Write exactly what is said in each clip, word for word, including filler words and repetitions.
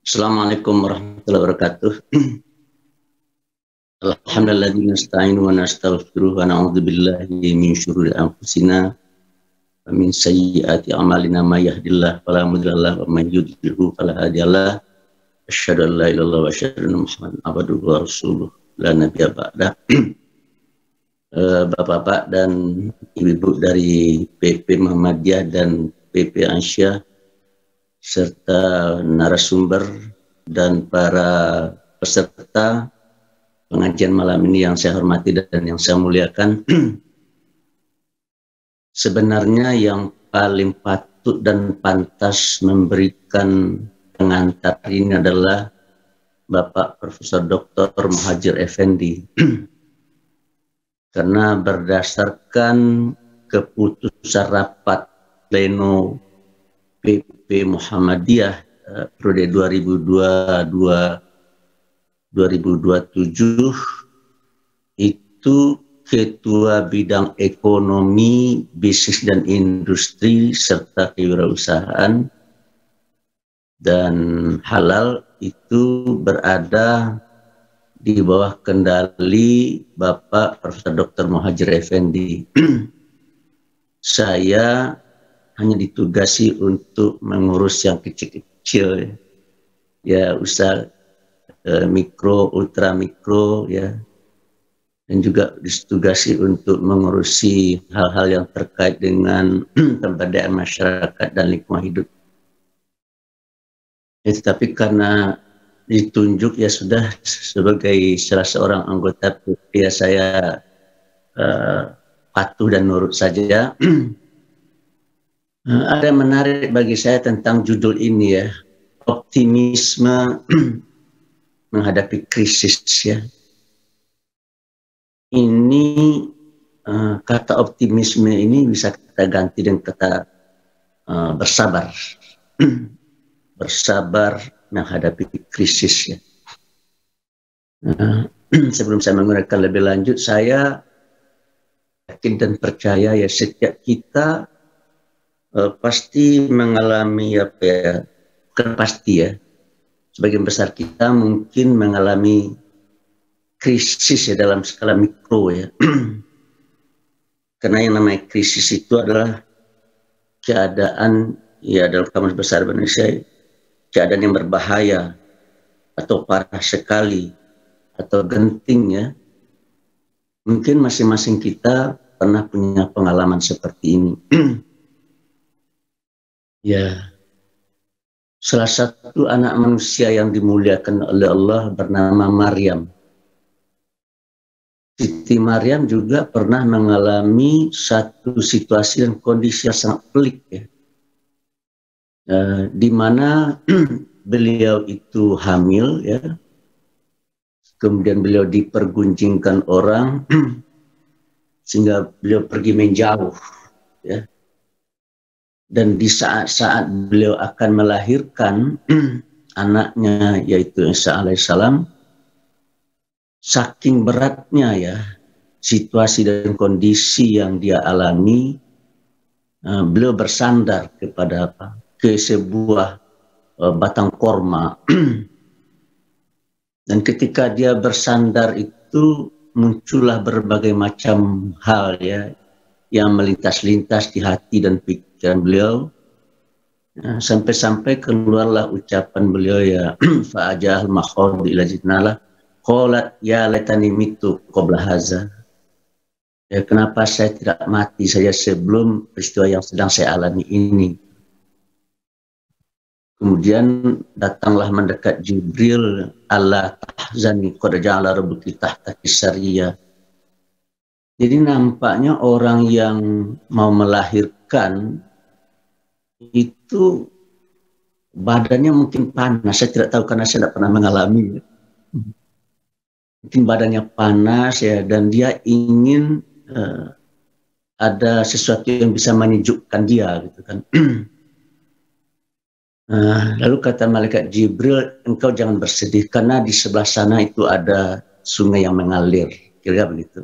Assalamualaikum warahmatullahi wabarakatuh. Alhamdulillah nasta'inu wa nastaghfiruh wa na'udzu billahi min syururi anfusina wa min sayyiati a'malina may yahdihillahu fala mudilla lahu wa may yudlilhu fala hadiyalah. Asyhadu an la ilaha illallah wa asyhadu anna Muhammadan abduhu wa rasuluh la nabiyya ba'da. Bapak-bapak dan ibu-ibu dari P P Muhammadiyah dan P P Ansyah serta narasumber dan para peserta pengajian malam ini yang saya hormati dan yang saya muliakan. Sebenarnya yang paling patut dan pantas memberikan pengantar ini adalah Bapak Profesor Doktor Muhadjir Effendi. Karena berdasarkan keputusan rapat pleno P P Muhammadiyah uh, periode dua ribu dua puluh dua sampai dua ribu dua puluh tujuh, itu Ketua Bidang Ekonomi, Bisnis dan Industri serta Kewirausahaan dan Halal itu berada di bawah kendali Bapak Profesor Doktor Muhadjir Effendi. Saya hanya ditugasi untuk mengurus yang kecil-kecil, ya, usaha eh, mikro, ultra mikro, ya, dan juga ditugasi untuk mengurusi hal-hal yang terkait dengan pemberdayaan masyarakat dan lingkungan hidup. Ya, tetapi karena ditunjuk, ya sudah, sebagai salah seorang anggota P P, ya saya uh, patuh dan nurut saja. uh, ada yang menarik bagi saya tentang judul ini, ya, optimisme menghadapi krisis, ya. Ini uh, kata optimisme ini bisa kita ganti dengan kata uh, bersabar. Bersabar menghadapi krisis, ya. Nah, sebelum saya menggunakan lebih lanjut, saya yakin dan percaya, ya, setiap kita uh, pasti mengalami apa ya, bukan pasti, ya, sebagian besar kita mungkin mengalami krisis, ya, dalam skala mikro, ya. Karena yang namanya krisis itu adalah keadaan, ya, dalam kamus besar Indonesia, keadaan yang berbahaya atau parah sekali atau genting, ya. Mungkin masing-masing kita pernah punya pengalaman seperti ini. Ya, salah satu anak manusia yang dimuliakan oleh Allah bernama Maryam. Siti Maryam juga pernah mengalami satu situasi dan kondisi yang sangat pelik, ya. Uh, di mana beliau itu hamil, ya, kemudian beliau dipergunjingkan orang sehingga beliau pergi menjauh, ya, dan di saat-saat beliau akan melahirkan anaknya yaitu Isa alaihissalam, saking beratnya, ya, situasi dan kondisi yang dia alami, uh, beliau bersandar kepada apa? ke sebuah uh, batang korma. Dan ketika dia bersandar itu muncullah berbagai macam hal, ya, yang melintas-lintas di hati dan pikiran beliau, nah, sampai-sampai keluarlah ucapan beliau, ya, fa'ajahal makhod ila jidnalah qalat ya laitani mitu qabla haza, ya, kenapa saya tidak mati saja sebelum peristiwa yang sedang saya alami ini. Kemudian datanglah mendekat Jibril, Allah tahzani qad ja'ala rabbuki tahtaki sariyya. Jadi nampaknya orang yang mau melahirkan itu badannya mungkin panas. Saya tidak tahu karena saya tidak pernah mengalami. Mungkin badannya panas, ya, dan dia ingin uh, ada sesuatu yang bisa menyejukkan dia, gitu kan. Nah, lalu kata malaikat Jibril, engkau jangan bersedih karena di sebelah sana itu ada sungai yang mengalir, kira-kira begitu.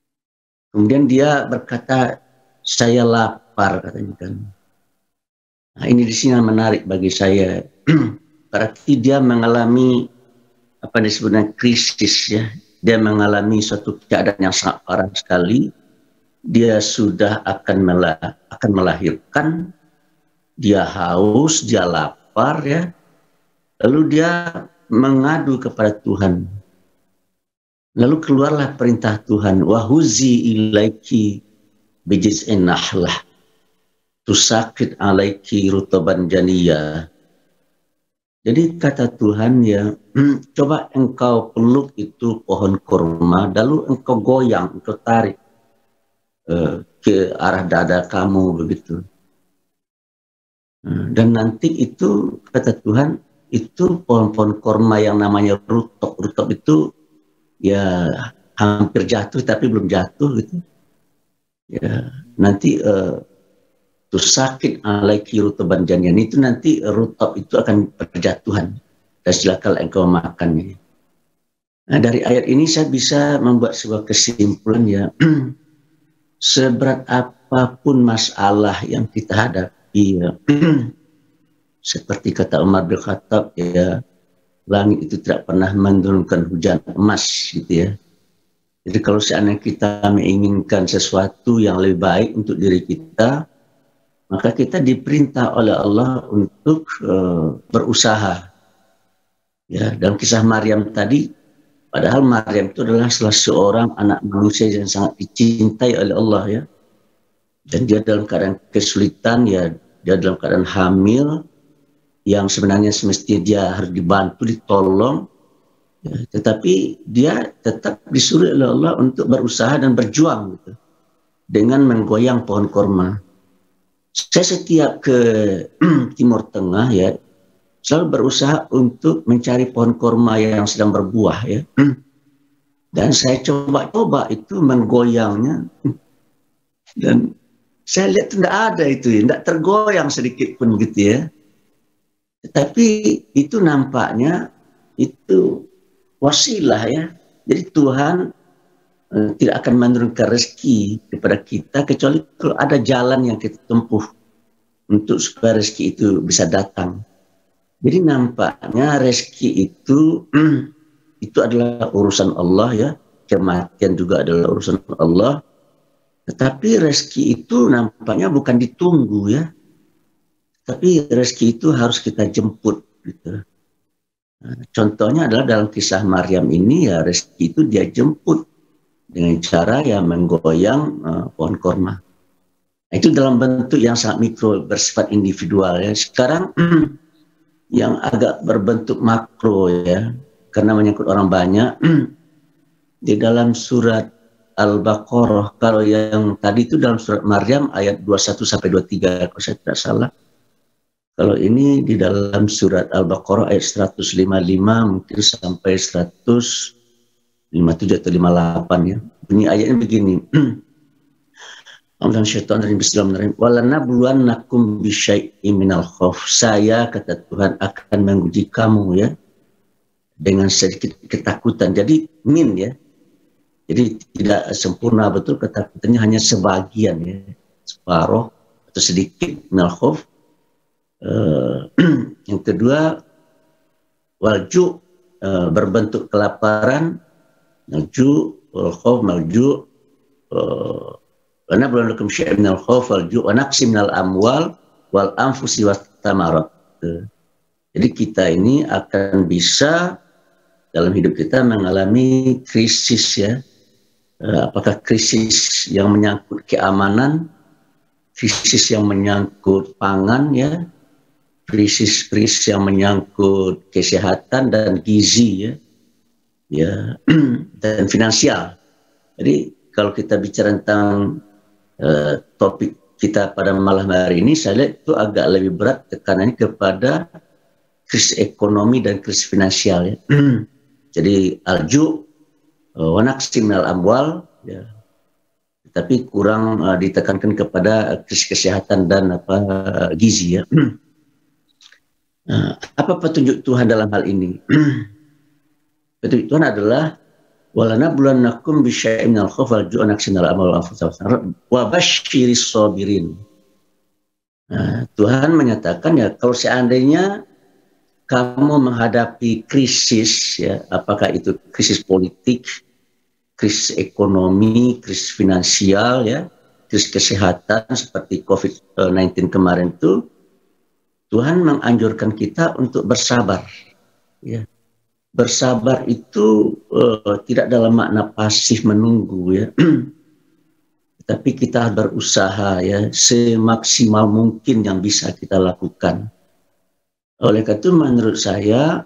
Kemudian dia berkata, saya lapar, katanya kan. Nah, ini di sini yang menarik bagi saya. Berarti dia mengalami apa disebutnya krisis ya. Dia mengalami suatu keadaan yang sangat parah sekali. Dia sudah akan melah akan melahirkan, dia haus, dia lapar ya. Lalu dia mengadu kepada Tuhan. Lalu keluarlah perintah Tuhan, wahuzi ilaiki bijiz'in nahlah tusakit alaiki rutaban janiyah. Jadi kata Tuhan ya, hmm, coba engkau peluk itu pohon kurma, lalu engkau goyang, engkau tarik uh, ke arah dada kamu begitu. Uh, dan nanti itu kata Tuhan, itu pohon-pohon kurma yang namanya rutop, rutop itu ya hampir jatuh tapi belum jatuh gitu. Ya nanti uh, tu sakit alaiki rutaban janian itu nanti rutop itu akan berjatuhan dan silakan engkau makannya. Nah, dari ayat ini saya bisa membuat sebuah kesimpulan ya, seberat apapun masalah yang kita hadapi ya, seperti kata Umar bin Khattab ya, langit itu tidak pernah menurunkan hujan emas gitu ya. Jadi kalau seandainya kita menginginkan sesuatu yang lebih baik untuk diri kita, maka kita diperintah oleh Allah untuk uh, berusaha. Ya, dalam kisah Maryam tadi, padahal Maryam itu adalah salah seorang anak manusia yang sangat dicintai oleh Allah ya. Dan dia dalam keadaan kesulitan ya, dia dalam keadaan hamil yang sebenarnya semestinya dia harus dibantu, ditolong. Ya, tetapi dia tetap disuruh oleh Allah untuk berusaha dan berjuang gitu, dengan menggoyang pohon kurma. Saya setiap ke Timur Tengah ya selalu berusaha untuk mencari pohon kurma yang sedang berbuah ya, dan saya coba-coba itu menggoyangnya dan saya lihat tidak ada itu ya, tidak tergoyang sedikit pun gitu ya. Tetapi itu nampaknya itu wasilah ya. Jadi Tuhan tidak akan menurunkan rezeki kepada kita kecuali kalau ada jalan yang kita tempuh untuk supaya rezeki itu bisa datang. Jadi nampaknya rezeki itu itu adalah urusan Allah ya, kematian juga adalah urusan Allah. Tetapi rezeki itu nampaknya bukan ditunggu ya, tapi rezeki itu harus kita jemput gitu. Nah, contohnya adalah dalam kisah Maryam ini ya, rezeki itu dia jemput dengan cara yang menggoyang uh, pohon kurma. Nah, itu dalam bentuk yang sangat mikro, bersifat individual ya. Sekarang yang agak berbentuk makro ya, karena menyangkut orang banyak. Di dalam surat Al-Baqarah, kalau yang tadi itu dalam surat Maryam ayat dua puluh satu sampai dua puluh tiga kalau saya tidak salah. Kalau ini di dalam surat Al-Baqarah ayat seratus lima puluh lima mungkin sampai seratus lima puluh tujuh atau lima puluh delapan ya. Bunyi ayatnya begini. Bismillahirrahmanirrahim. Walanabluwannakum bisyai'im minal khauf. Saya kata Tuhan akan menguji kamu ya dengan sedikit ketakutan. Jadi min ya. Jadi tidak sempurna betul ketakutannya, hanya sebagian ya. Separuh atau sedikit minal khauf. Uh, yang kedua walju uh, berbentuk kelaparan, malju wal khauf malju karena belum lakum syai' minal khauf walju wa naqsi minal amwal wal anfusi wat tamarat. Jadi kita ini akan bisa dalam hidup kita mengalami krisis ya, uh, apakah krisis yang menyangkut keamanan, krisis yang menyangkut pangan ya, krisis-krisis yang menyangkut kesehatan dan gizi ya, ya dan finansial. Jadi kalau kita bicara tentang uh, topik kita pada malam hari ini, saya lihat itu agak lebih berat tekanannya kepada krisis ekonomi dan krisis finansial ya. Jadi alju wa naqsi minal amwal ya, tapi kurang uh, ditekankan kepada krisis kesehatan dan apa uh, gizi ya. Nah, apa petunjuk Tuhan dalam hal ini? Petunjuk Tuhan adalah walanabluwannakum bisyai'in minal khawfi wal ju'i wa naqsin minal amwali wal anfusi wa basyiris sabirin. Nah, Tuhan menyatakan ya kalau seandainya kamu menghadapi krisis, ya apakah itu krisis politik, krisis ekonomi, krisis finansial, ya krisis kesehatan seperti COVID sembilan belas kemarin itu, Tuhan menganjurkan kita untuk bersabar. Ya. Bersabar itu uh, tidak dalam makna pasif menunggu, ya. Tapi kita berusaha ya semaksimal mungkin yang bisa kita lakukan. Oleh karena itu menurut saya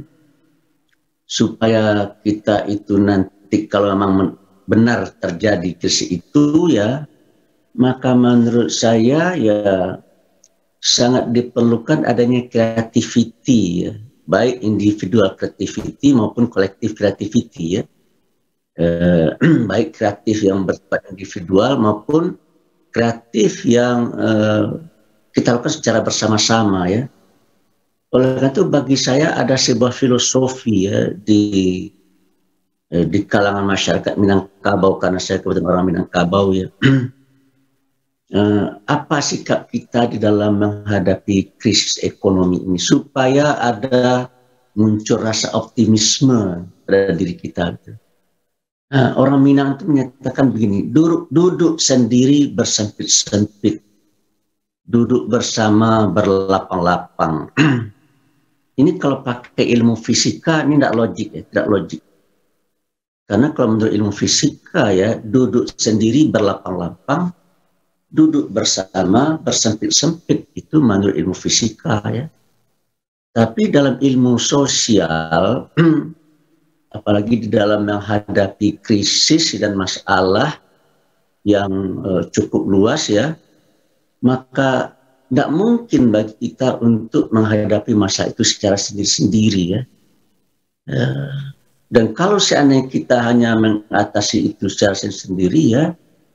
supaya kita itu nanti kalau memang benar terjadi krisis itu ya, maka menurut saya ya sangat diperlukan adanya creativity ya, baik individual creativity maupun collective creativity ya. Eh, baik kreatif yang bersifat individual maupun kreatif yang eh, kita lakukan secara bersama-sama ya. Oleh karena itu bagi saya ada sebuah filosofi ya di eh, di kalangan masyarakat Minangkabau, karena saya kebetulan orang Minangkabau ya. eh, apa sikap kita di dalam menghadapi krisis ekonomi ini supaya ada muncul rasa optimisme pada diri kita gitu. Nah, orang Minang itu menyatakan begini, duduk, duduk sendiri bersempit-sempit, duduk bersama berlapang-lapang. Ini kalau pakai ilmu fisika, ini tidak logik ya, tidak logik. Karena kalau menurut ilmu fisika ya, duduk sendiri berlapang-lapang, duduk bersama bersempit-sempit, itu menurut ilmu fisika ya. Tapi dalam ilmu sosial, apalagi di dalam menghadapi krisis dan masalah yang uh, cukup luas ya, maka tidak mungkin bagi kita untuk menghadapi masa itu secara sendiri-sendiri ya. Uh, dan kalau seandainya kita hanya mengatasi itu secara sendiri ya,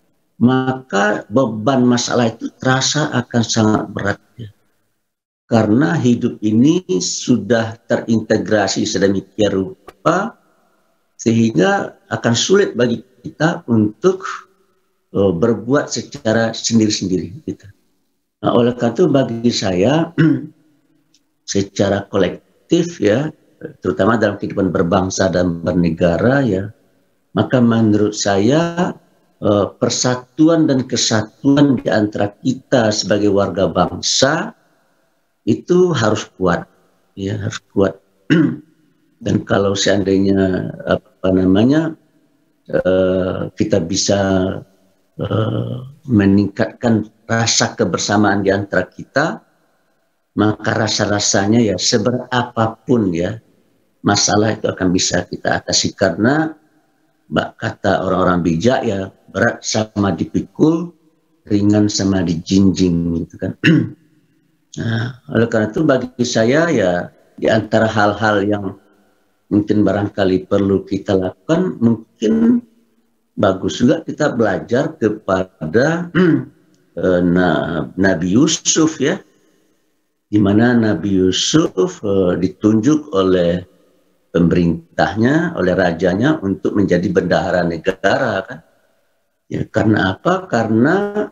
maka beban masalah itu terasa akan sangat berat ya. Karena hidup ini sudah terintegrasi sedemikian rupa sehingga akan sulit bagi kita untuk uh, berbuat secara sendiri-sendiri. Gitu. Nah, oleh karena itu bagi saya secara kolektif ya, terutama dalam kehidupan berbangsa dan bernegara ya, maka menurut saya uh, persatuan dan kesatuan di antara kita sebagai warga bangsa itu harus kuat, ya harus kuat. Dan kalau seandainya apa namanya uh, kita bisa uh, meningkatkan rasa kebersamaan di antara kita, maka rasa-rasanya ya seberapapun ya masalah itu akan bisa kita atasi. Karena kata orang-orang bijak ya, berat sama dipikul, ringan sama dijinjing gitu kan. Nah, oleh karena itu bagi saya ya di antara hal-hal yang mungkin barangkali perlu kita lakukan, mungkin bagus juga kita belajar kepada eh, Nabi Yusuf ya, di mana Nabi Yusuf eh, ditunjuk oleh pemerintahnya, oleh rajanya untuk menjadi bendahara negara kan. Ya, karena apa? Karena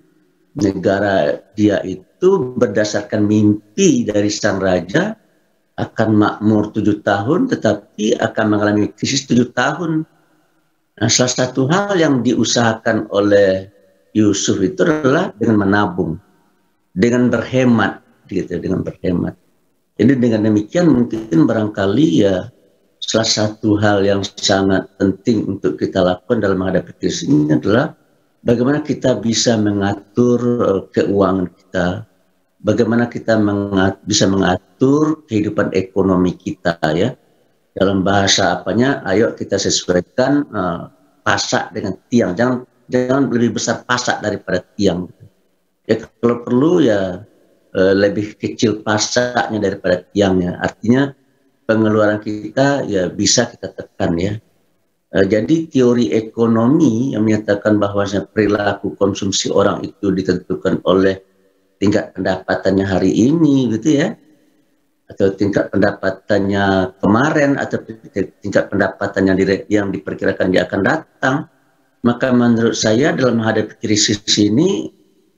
negara dia itu berdasarkan mimpi dari sang raja akan makmur tujuh tahun, tetapi akan mengalami krisis tujuh tahun. Nah, salah satu hal yang diusahakan oleh Yusuf itu adalah dengan menabung, dengan berhemat, gitu, dengan berhemat. Jadi dengan demikian mungkin barangkali ya salah satu hal yang sangat penting untuk kita lakukan dalam menghadapi krisis ini adalah bagaimana kita bisa mengatur uh, keuangan kita. Bagaimana kita mengat, bisa mengatur kehidupan ekonomi kita ya. Dalam bahasa apanya, ayo kita sesuaikan uh, pasak dengan tiang. Jangan jangan lebih besar pasak daripada tiang. Ya kalau perlu ya uh, lebih kecil pasaknya daripada tiangnya. Artinya pengeluaran kita ya bisa kita tekan ya. Uh, jadi teori ekonomi yang menyatakan bahwa perilaku konsumsi orang itu ditentukan oleh tingkat pendapatannya hari ini gitu ya, atau tingkat pendapatannya kemarin, atau tingkat pendapatan yang, di, yang diperkirakan dia akan datang, maka menurut saya dalam menghadapi krisis ini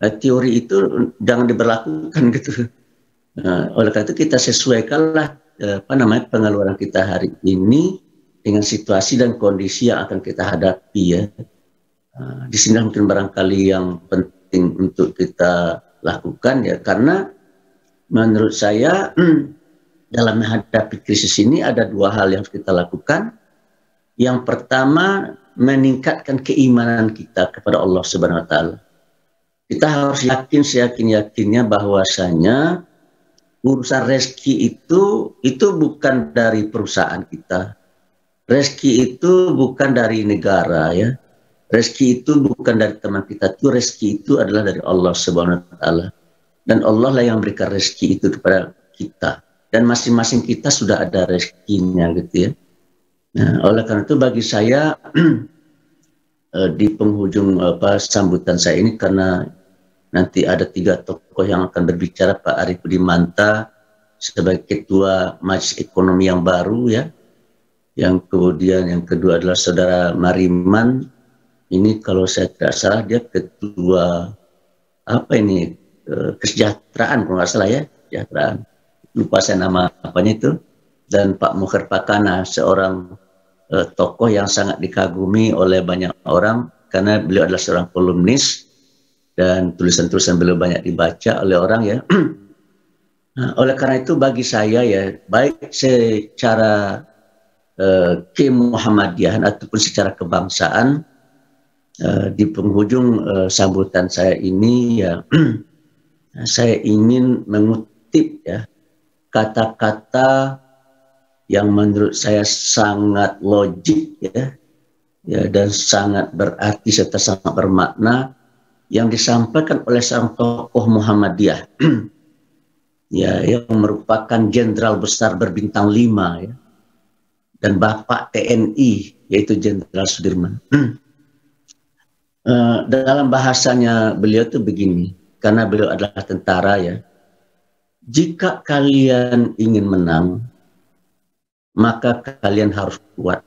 uh, teori itu jangan diberlakukan gitu. Uh, oleh karena itu kita sesuaikanlah uh, apa namanya pengeluaran kita hari ini dengan situasi dan kondisi yang akan kita hadapi ya. Uh, di sini mungkin barangkali yang penting untuk kita lakukan ya, karena menurut saya dalam menghadapi krisis ini ada dua hal yang harus kita lakukan. Yang pertama, meningkatkan keimanan kita kepada Allah Subhanahu wa taala. Kita harus yakin seyakin-yakinnya bahwasanya urusan rezeki itu itu bukan dari perusahaan kita. Rezeki itu bukan dari negara ya. Rezeki itu bukan dari teman kita, itu rezeki itu adalah dari Allah Subhanahu wa taala. Dan Allah lah yang memberikan rezeki itu kepada kita. Dan masing-masing kita sudah ada rezekinya gitu ya. Nah, oleh karena itu bagi saya di penghujung apa sambutan saya ini, karena nanti ada tiga tokoh yang akan berbicara, Pak Arief Budimanta sebagai Ketua Majelis Ekonomi yang baru ya. Yang kemudian yang kedua adalah Saudara Mariman. Ini kalau saya tidak salah dia Ketua apa ini kesejahteraan kalau nggak salah ya, kesejahteraan. Lupa saya nama apanya itu. Dan Pak Mukher Pakana, seorang uh, tokoh yang sangat dikagumi oleh banyak orang karena beliau adalah seorang kolumnis dan tulisan-tulisan beliau banyak dibaca oleh orang ya. Nah, oleh karena itu bagi saya ya, baik secara uh, kemuhammadiyahan ataupun secara kebangsaan, uh, di penghujung uh, sambutan saya ini ya, saya ingin mengutip ya kata-kata yang menurut saya sangat logik ya, ya dan sangat berarti serta sangat bermakna yang disampaikan oleh seorang tokoh Muhammadiyah ya, yang merupakan jenderal besar berbintang lima ya, dan bapak T N I yaitu Jenderal Sudirman. uh, dalam bahasanya beliau itu begini, karena beliau adalah tentara ya, jika kalian ingin menang maka kalian harus kuat.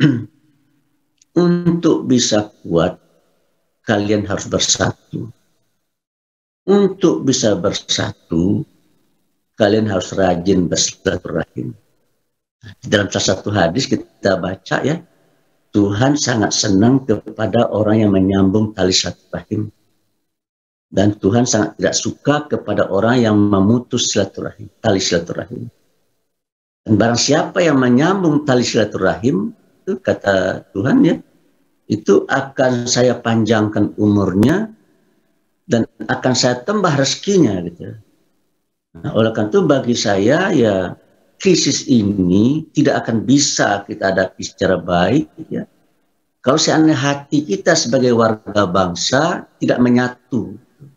Untuk bisa kuat, kalian harus bersatu. Untuk bisa bersatu, kalian harus rajin bersilaturahim. Dalam salah satu hadis kita baca ya, Tuhan sangat senang kepada orang yang menyambung tali silaturahim. Dan Tuhan sangat tidak suka kepada orang yang memutus silaturahim, tali silaturahim. Dan barang siapa yang menyambung tali silaturahim, itu kata Tuhan ya, itu akan saya panjangkan umurnya dan akan saya tambah rezekinya gitu. Nah, oleh karena itu bagi saya ya, krisis ini tidak akan bisa kita hadapi secara baik ya, kalau seandainya hati kita sebagai warga bangsa tidak menyatu.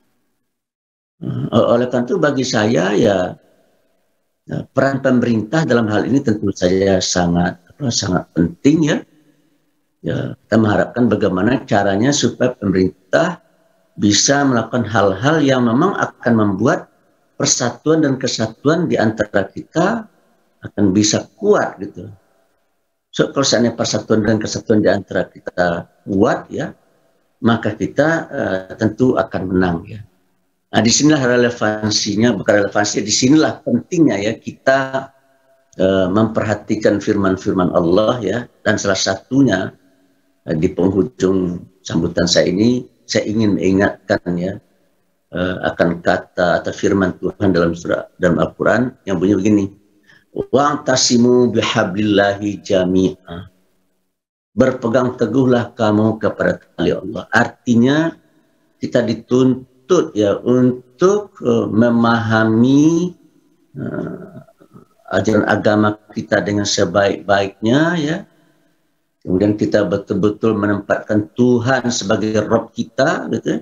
Nah, oleh karena itu bagi saya ya, nah, peran pemerintah dalam hal ini tentu saja sangat apa, sangat penting ya. Ya, kita mengharapkan bagaimana caranya supaya pemerintah bisa melakukan hal-hal yang memang akan membuat persatuan dan kesatuan di antara kita akan bisa kuat gitu. So, kalau seandainya persatuan dan kesatuan di antara kita kuat ya, maka kita uh, tentu akan menang ya. Nah, disinilah relevansinya, bukan relevansi, disinilah pentingnya ya kita uh, memperhatikan firman-firman Allah ya, dan salah satunya uh, di penghujung sambutan saya ini, saya ingin mengingatkan ya uh, akan kata atau firman Tuhan dalam surah dalam Al-Quran yang bunyi begini, wa'tasimu bihablillahi jami'a, berpegang teguhlah kamu kepada tali Allah. Artinya kita dituntut ya untuk uh, memahami uh, ajaran agama kita dengan sebaik-baiknya ya. Kemudian kita betul-betul menempatkan Tuhan sebagai Rabb kita gitu.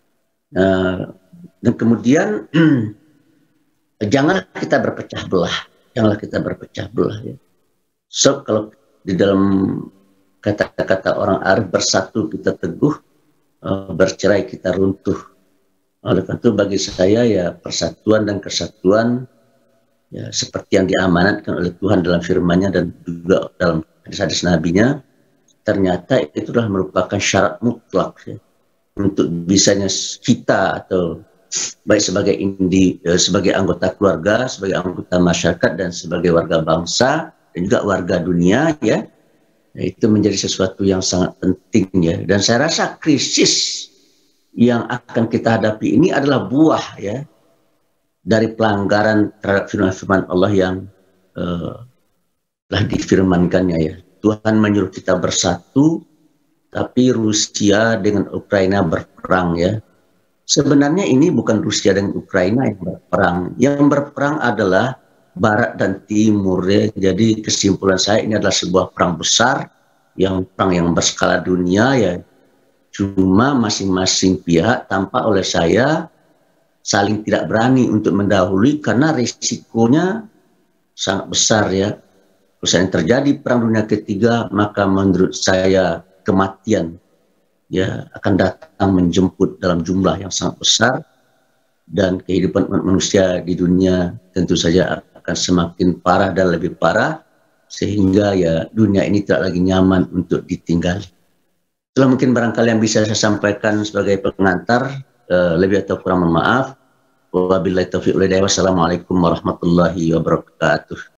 Uh, dan kemudian janganlah kita berpecah belah, janganlah kita berpecah belah ya. So kalau di dalam kata-kata orang Arab, bersatu kita teguh, uh, bercerai kita runtuh. Oleh karena itu bagi saya ya, persatuan dan kesatuan ya seperti yang diamanatkan oleh Tuhan dalam firman-Nya dan juga dalam hadis-hadis Nabi-Nya, ternyata itu adalah merupakan syarat mutlak ya. untuk bisanya kita atau baik sebagai indi, sebagai anggota keluarga, sebagai anggota masyarakat dan sebagai warga bangsa dan juga warga dunia ya, itu menjadi sesuatu yang sangat penting ya. Dan saya rasa krisis yang akan kita hadapi ini adalah buah ya dari pelanggaran terhadap firman-firman Allah yang uh, telah difirmankannya ya. Tuhan menyuruh kita bersatu, tapi Rusia dengan Ukraina berperang ya. Sebenarnya ini bukan Rusia dan Ukraina yang berperang. Yang berperang adalah Barat dan Timur ya. Jadi kesimpulan saya ini adalah sebuah perang besar, yang perang yang berskala dunia ya. Cuma masing-masing pihak tampak oleh saya saling tidak berani untuk mendahului karena risikonya sangat besar ya. Kalau terjadi perang dunia ketiga, maka menurut saya kematian ya akan datang menjemput dalam jumlah yang sangat besar, dan kehidupan manusia di dunia tentu saja akan semakin parah dan lebih parah, sehingga ya dunia ini tidak lagi nyaman untuk ditinggali. Itulah mungkin barangkali yang bisa saya sampaikan sebagai pengantar. Uh, lebih atau kurang mohon maaf. Wabillahi taufiq wal hidayah. Wassalamualaikum warahmatullahi wabarakatuh.